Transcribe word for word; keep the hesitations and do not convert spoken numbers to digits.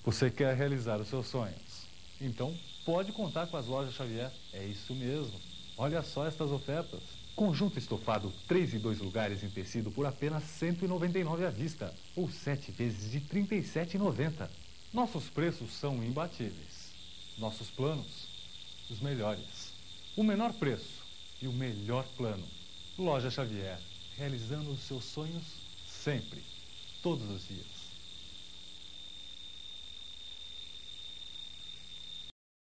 Você quer realizar os seus sonhos? Então, pode contar com as lojas Xavier. É isso mesmo. Olha só estas ofertas. Conjunto estofado três e dois lugares em tecido por apenas cento e noventa e nove reais à vista, ou sete vezes de trinta e sete reais e noventa centavos. Nossos preços são imbatíveis. Nossos planos, os melhores. O menor preço e o melhor plano. Loja Xavier, realizando os seus sonhos sempre, todos os dias.